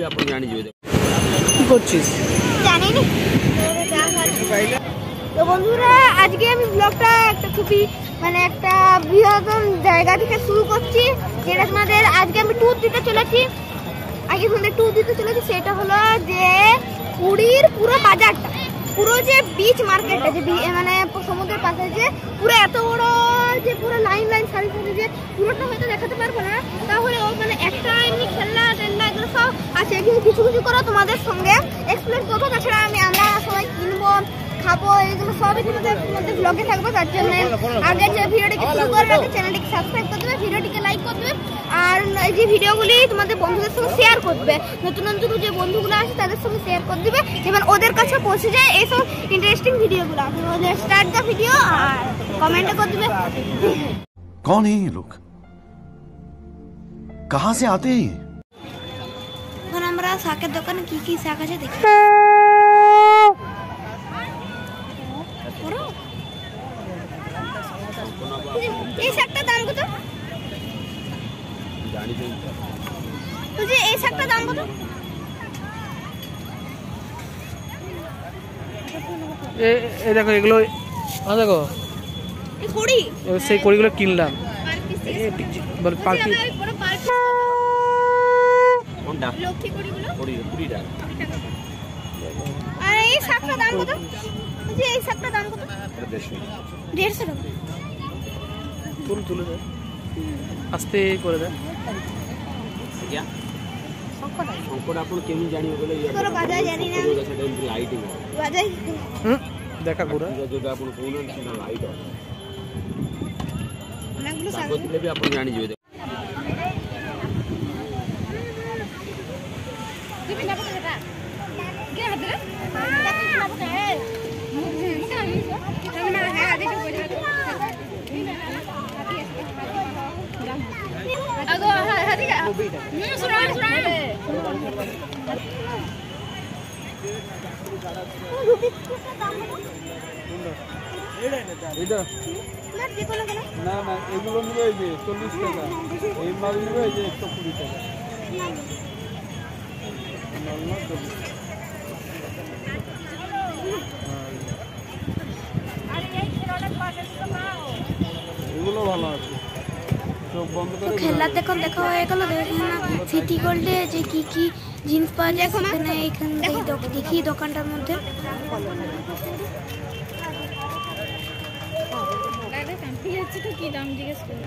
আপনি জানি যাবে কি করছিস জানি না। তো বন্ধুরা আজকে আমি ব্লগটা একটা খুবই মানে একটা বিনোদন জায়গা থেকে শুরু করছি, যেটা তোমাদের আজকে আমি ট্যুর দিতে চলেছি। আগে তোমাদের ট্যুর দিতে চলেছি সেটা হলো যে পুরীর পুরো বাজারটা, পুরো যে বিচ মার্কেটটা, যে মানে সমুদ্রের পাশে যে পুরো এত বড় যে পুরো লাইন লাইন সারি সারি, যে পুরোটা হয়তো দেখাতে পারবো না, তাহলে ও মানে একটা এমনি খেলনা টেলনা এগুলো সব আছে, কিন্তু কিছু কিছু করে তোমাদের সঙ্গে এক্সপ্লোর করবো। তাছাড়া আমরা সবাই কিনবো খাবো, এগুলো সবই তোমাদের মধ্যে ব্লগে থাকবো। তার জন্য আগে যে ভিডিওটিকে শুরু করার আগে চ্যানেলটিকে সাবস্ক্রাইব করে দেবে, ভিডিওটিকে লাইক করে দেবে, আর এই যে ভিডিওগুলি তোমাদের বন্ধুদের সঙ্গে শেয়ার করবে। নতুন নতুন যে বন্ধুগুলো আছে তাদের সঙ্গে শেয়ার করে দেবে, যেমন ওদের কাছে পৌঁছে যায় এইসব ইন্টারেস্টিং ভিডিওগুলো। ওদের স্টার্ট দ্য ভিডিও আর কমেন্টে করে দেবে। कौन है ये लोग, कहां से आते हैं? এখন আমরা শাকের দোকানে কি কি শাক আছে দেখি। এই শাকটার দাম কত? জানি না বুঝি এই শাকটার দাম কত? এই দেখো এগুলো, দেখো এই কড়ি, সেই কড়িগুলো কিনলাম। কোনটা লক্ষ্মী কড়িগুলো 20 টাকা। আর এই শাকটার দাম কত? বুঝি এই শাকটার দাম কত? 150 টাকা। তুলে দে, আস্তে করে দে। क्या संकट आपण केमी जानी बोले तोर बाजा जानी ना सेटा लाइटिंग बाजा দেখা ঘোরা जोटा आपण कोन सेटा लाइट অনেকগুলো শাক বলতে भी आपण জানি যাবে। তুমি না পড়ে এটা কে হাতে না পড়ে না হ্যাঁ আদি তো কইরা আগো হাদি কা সুরা এটা না দেখো না কেন না না এগুলো নিবে এই যে 40 টাকা, এই মাল নিবে এই যে 120 টাকা। এগুলো ভালো আছে, চোখ বন্ধ করে খেলার দেখুন দেখা হয়ে গেল। দেখুন না সিটি গোল্ডে যে কি কি জিনিস পাওয়া যায় সেখানে এইখানে দেখি দোকানটার মধ্যে। কি দাম জিজ্ঞেস করুন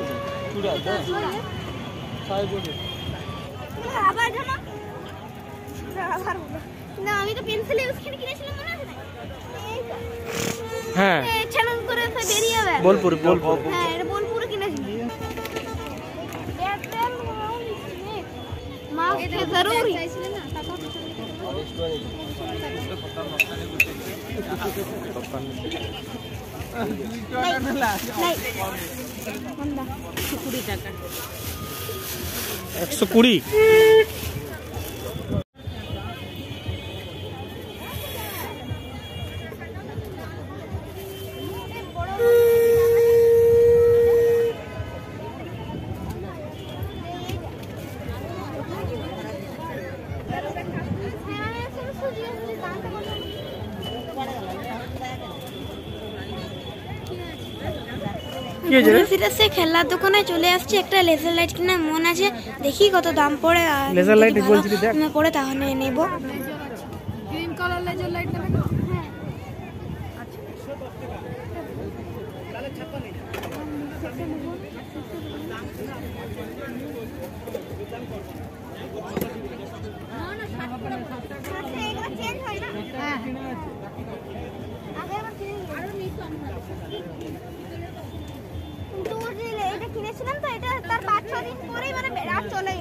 না, আমি তো পেন্সিল ইউজ কিনেছিলাম মনে আছে না? হ্যাঁ চ্যালেঞ্জ করে বেরিয়ে যাবে বোলপুর হ্যাঁ এটা বোলপুরে কিনেছিলাম। মা এটা জরুরি নাই 120 সে খেলার দোকানে চলে আসছে, একটা লেজার লাইট কিনা মন আছে, দেখি কত দাম পড়ে। আর লেজার লাইট বলছিলি দেখ পড়ে তাহলে নেব। গ্রিন কালার লেজার লাইট নেবে তো? হ্যাঁ এটা কিনেছিলাম তো, এটা তার 5-6 দিন পরেই মানে আর চলেই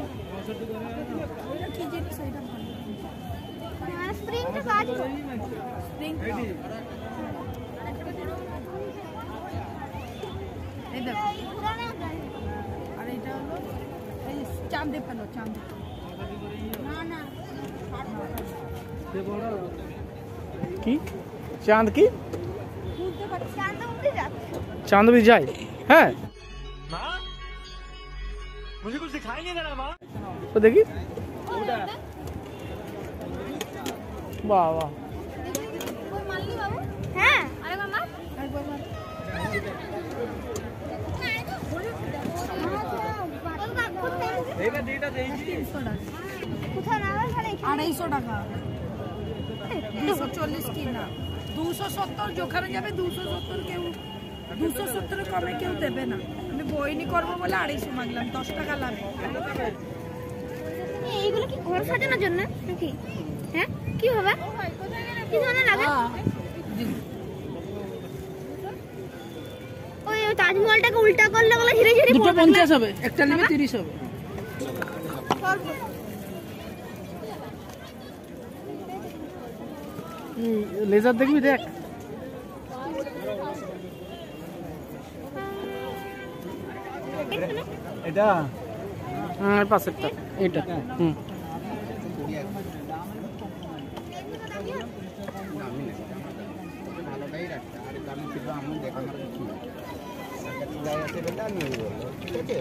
মানে স্প্রিংটা কাজ স্প্রিং এই দেখো, আর এটা হলো এই চাঁদে ফেলো, চাঁদে না না কি চাঁদ কি বুঝতে পারছি চাঁদ উঠে যাচ্ছে। चांद भी जाए है मुझे कुछ दिखाई नहीं दे रहा माँ। तो देखी বাহ বাহ হ্যাঁ একবার মার। কোথাও না আমার ঘরে 250 টাকা 240 কি না 270 যেখানে যাবে 270 কেউ 270 কমে কেউ দেবে না। আমি বইনি করবো বলে 250 মাগলাম, 10 টাকা লাগে। এইগুলো কি ঘর সাজানোর জন্য নাকি? হ্যাঁ কি হবে? কি ধরনের লাগে? ওই তাজমহলটাকে উল্টা করলে বলে ধীরে ধীরে দুটো 50 হবে, একটা নিলে 30 হবে। লেজার দেখবি দেখ। এটা আর পাশেরটা এটা হুম ভালোটাই রাখতে আর কারণ ছিল আমার দেখানোর কিছু না চুলাই আছে বেটা নিয়ে বললো ঠিক আছে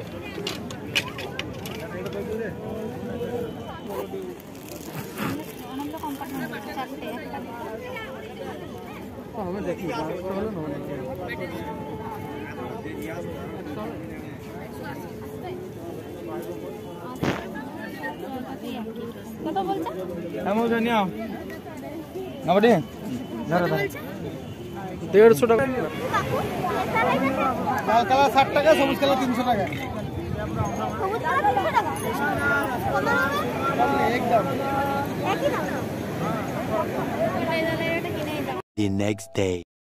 আমি দেখি হলো না কত বলছে? এমন জানিও না বড়ি ধরো ধরো 150 টাকা লাল কালার 60 টাকা সবুজ কালার 300 টাকা সবুজ কালার 300 টাকা কত হবে? একদম একই দাম এটা কিনে দাও। The next day.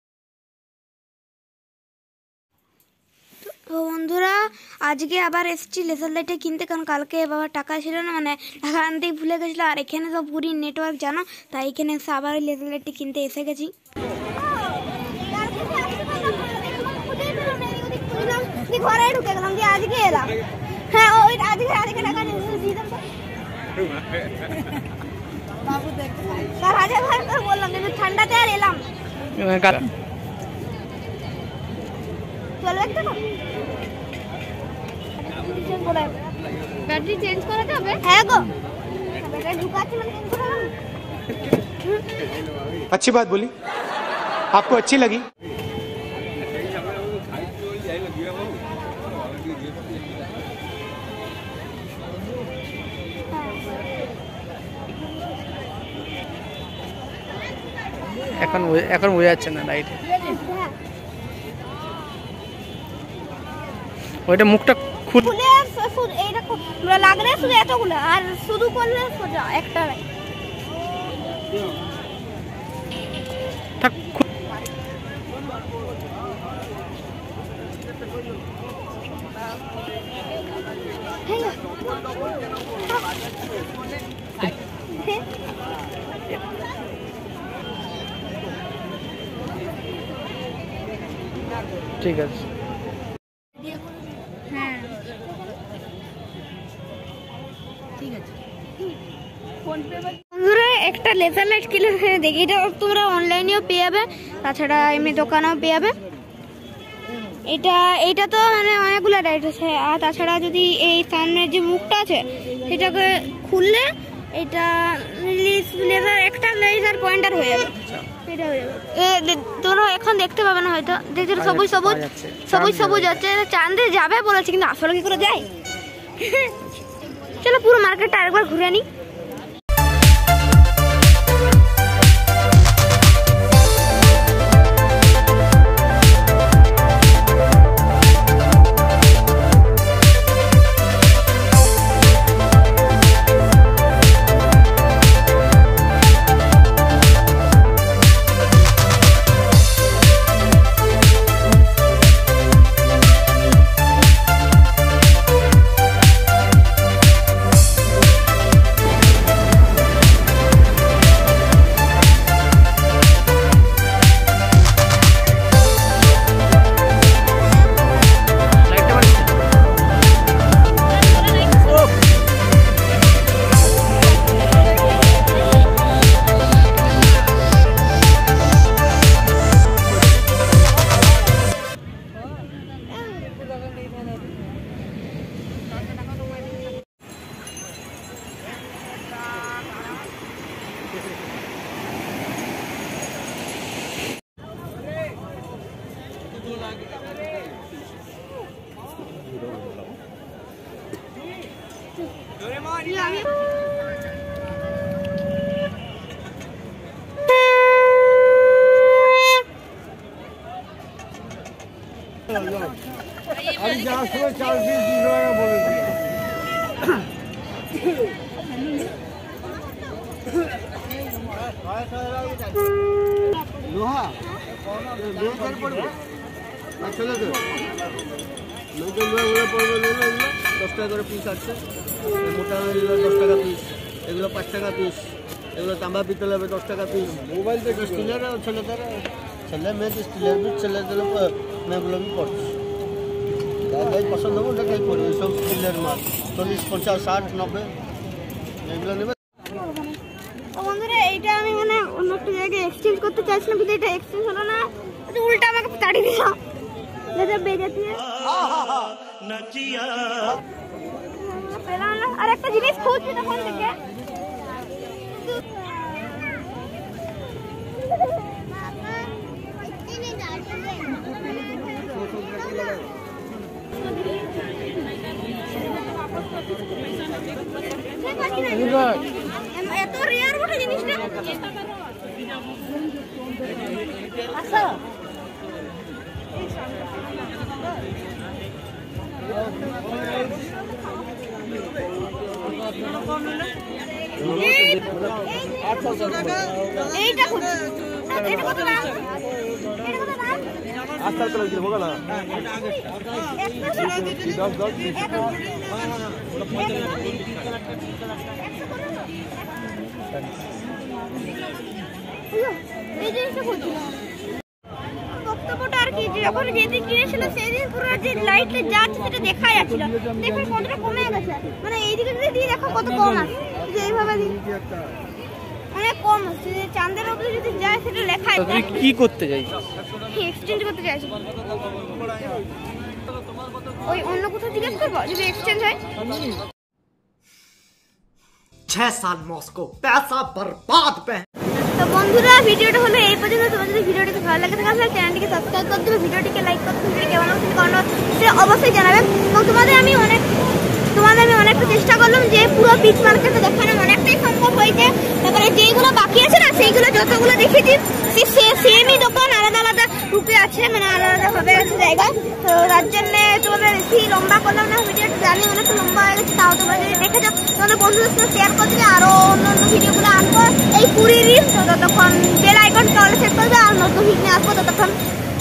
তো বন্ধুরা আজকে আবার এসেছি লেজার লাইটে কিনতে, কারণ কালকে বাবার টাকা ছিল না, মানে টাকা আনতেই ভুলে গেছিলো। আর এখানে তো পুরি নেটওয়ার্ক জানো, তাই এখানে এসে আবার ওই লেজার লাইটটি কিনতে এসে গেছি। ঘরে ঢুকে গেলাম দিয়ে আজকে এলাম। হ্যাঁ ওই আজকে টাকা নিয়ে দিতাম বাবু দেখ 4000 ভাই করে বললাম, কিন্তু ঠান্ডাতে আর এলাম। চলবে তো ব্যাটারি চেঞ্জ করাতে হবে? হ্যাঁ গো ব্যাটারি ঢুকাচ্ছি মানে চেঞ্জ করে দেবো। अच्छी बात बोली, आपको अच्छी लगी। এখন বোঝা যাচ্ছে না লাইট, ওইটা মুখটা খুলে এইটা লাগলে শুধু এতগুলো, আর শুধু করলে সোজা একটা লাইট। থাক ঠিক আছে। হ্যাঁ বন্ধুরা একটা লেজার লাইট কিনে দেখি, এটা তোমরা অনলাইনেও পেয়ে যাবে, তাছাড়া এমনি দোকানেও পেয়ে যাবে। এটা তো মানে অনেকগুলো লাইট আছে, আর তাছাড়া যদি এই সামনের যে মুখটা আছে সেটাকে খুললে এটা লেজার একটা লেজার পয়েন্টার হয়ে যাবে। এটা হয়ে যাবে, তোমরা এখন দেখতে পাবে না হয়তো, দেখছো সবুজ সবুজ সবুজ সবুজ আছে, চাঁদে যাবে বলেছে, কিন্তু আসলে কি করে যায়? চলো পুরো মার্কেটটা আরেকবার ঘুরে নিই। अभी जहाँ सुबह 40 बोले लोहा पड़বে চলে তো নতুন পড়বে 10 টাকা করে পিস আছে মোটা 10 টাকা পিস এগুলো 5 টাকা পিস এগুলো তাম্বা পিতল হবে 10 টাকা পিস মোবাইল থেকে স্টিলের ছেলেদের ছেলে মেয়ে স্টিলের বি ছেলেদের মেয়েগুলো বি পড়ছে যাই পছন্দ হবে ওটাই পড়বে সব স্টিলের মাল 40 50 60 90 এগুলো নেবে। বন্ধুরা এইটা আমি মানে অন্য একটা জায়গায় এক্সচেঞ্জ করতে চাইছিলাম কিন্তু এটা এক্সচেঞ্জ হলো না, উল্টা আমাকে তাড়িয়ে দিল। পেলাম না। আর একটা জিনিস খুঁজছি তখন থেকে এত রেয়ার বটে জিনিসটা। আচ্ছা এইটা এটা কত দাম? এটা কত দাম? আস্তে আস্তে লাগছে বগা না 10 এই জিনিসটা খুঁজছিলাম। বক্তব্যটা আর কি যখন যেদিন কিনেছিল সেদিন পুরো যে লাইটটা যাচ্ছে সেটা দেখা যাচ্ছিল, দেখুন কতটা কমে গেছে। মানে এইদিকে যদি দিয়ে দেখো কত কম আছে, যে এইভাবে অনেক কম আছে। চাঁদের উপরে যদি যায় সেটা লেখা আছে। তুমি কি করতে চাইছো? এক্সচেঞ্জ করতে চাইছি। ওই অন্য কোথাও জিজ্ঞেস করবো যদি এক্সচেঞ্জ হয়। 6 साल मॉस्को पैसा बर्बाद पे। তো বন্ধুরা ভিডিওটা হলো এই পর্যন্ত। তোমাদের যদি ভিডিওটি ভালো লাগে তাহলে চ্যানেলটিকে সাবস্ক্রাইব করে দেবে, ভিডিওটিকে লাইক করতে হবে, কেমন লাগছে কমেন্ট সেটা অবশ্যই জানাবে। এবং তোমাদের আমি অনেকটা চেষ্টা করলাম যে পুরো বিচ মার্কেটে দেখানো অনেকটাই সম্ভব হয়েছে। তারপরে যেইগুলো বাকি আছে না সেইগুলো যতগুলো দেখেছি সেমই দোকান আলাদা আলাদা রূপে আছে, মানে আলাদা আলাদা ভাবে আছে জায়গা। তো তার জন্য তোমাদের বেশি লম্বা করলাম না ভিডিওটা, জানি অনেকটা লম্বা হয়ে গেছে। তাও তোমরা যদি দেখে যাও তোমাদের বন্ধুদের সাথে শেয়ার করে দিলে আরো অন্য ভিডিওগুলো আনবো এই পুরীরই। তো ততক্ষণ বেল আইকনটা অল সেট করবে আর নতুন ভিডিও আসবো। ততক্ষণ